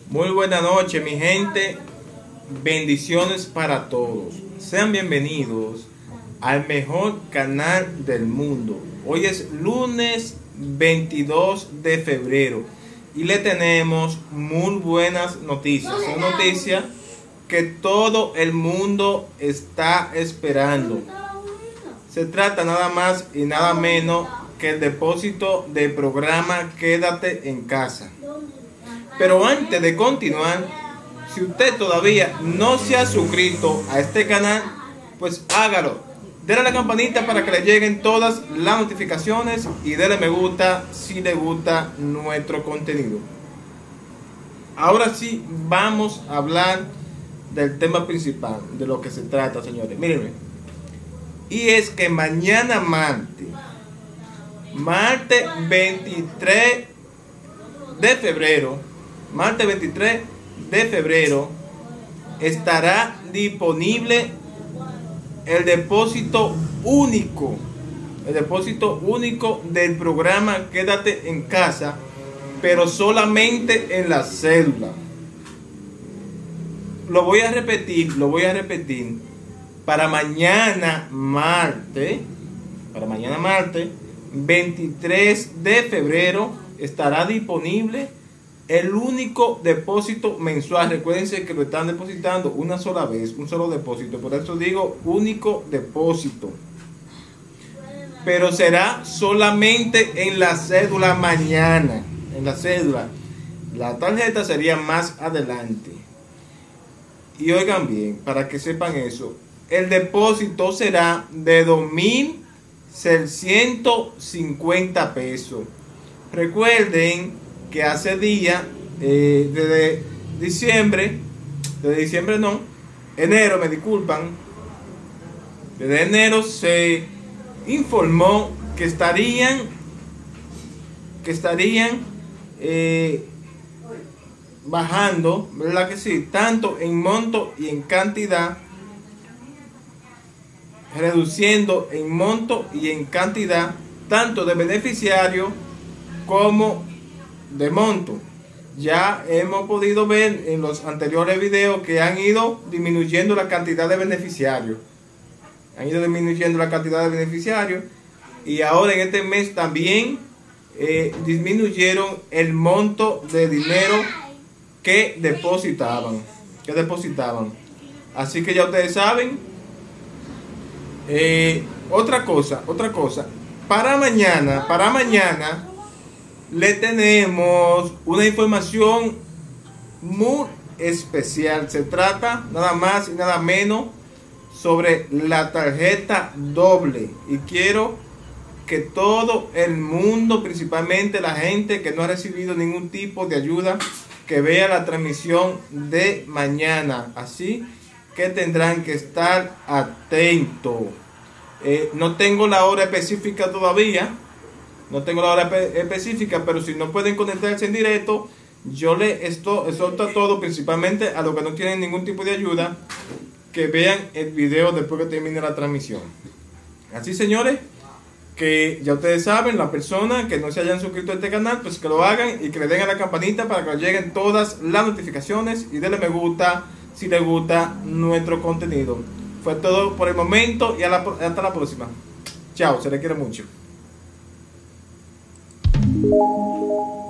Muy buena noche, mi gente. Bendiciones para todos. Sean bienvenidos al mejor canal del mundo. Hoy es lunes 22 de febrero y le tenemos muy buenas noticias. Son noticias que todo el mundo está esperando. Se trata nada más y nada menos que el depósito del programa Quédate en Casa. Pero antes de continuar, si usted todavía no se ha suscrito a este canal, pues hágalo. Dele a la campanita para que le lleguen todas las notificaciones y dele me gusta si le gusta nuestro contenido. Ahora sí, vamos a hablar del tema principal, de lo que se trata, señores. Mírenme. Y es que mañana martes 23 de febrero, estará disponible el depósito único del programa Quédate en Casa, pero solamente en la cédula. Lo voy a repetir. Para mañana martes 23 de febrero estará disponible el único depósito mensual. Recuérdense que lo están depositando una sola vez, un solo depósito, por eso digo único depósito, pero será solamente en la cédula mañana, en la cédula. La tarjeta sería más adelante. Y oigan bien, para que sepan eso, el depósito será de 2.650 pesos. Recuerden que hace días, desde enero, me disculpan, desde enero se informó que estarían bajando, ¿verdad que sí? Tanto en monto y en cantidad, reduciendo en monto y en cantidad, tanto de beneficiario como de monto. Ya hemos podido ver en los anteriores videos que han ido disminuyendo la cantidad de beneficiarios. Y ahora en este mes también disminuyeron el monto de dinero que depositaban. Así que ya ustedes saben. Otra cosa. Para mañana le tenemos una información muy especial. Se trata nada más y nada menos sobre la tarjeta doble. Y quiero que todo el mundo, principalmente la gente que no ha recibido ningún tipo de ayuda, que vea la transmisión de mañana. Así que tendrán que estar atentos. No tengo la hora específica todavía. Pero si no pueden conectarse en directo, yo les exhorto a todos, principalmente a los que no tienen ningún tipo de ayuda, que vean el video después que termine la transmisión. Así, señores, que ya ustedes saben, las personas que no se hayan suscrito a este canal, pues que lo hagan y que le den a la campanita para que les lleguen todas las notificaciones y denle me gusta si les gusta nuestro contenido. Fue todo por el momento y hasta la próxima. Chao, se les quiere mucho.